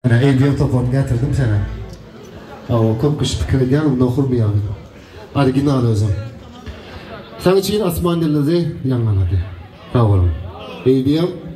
Eldiyem topuğunu getirdim sana. O çok kış fikir ediyen onu okurmayalım. Hadi yine al özüm. Sen için asman dilinizi yangan hadi. Sağ olun. Eldiyem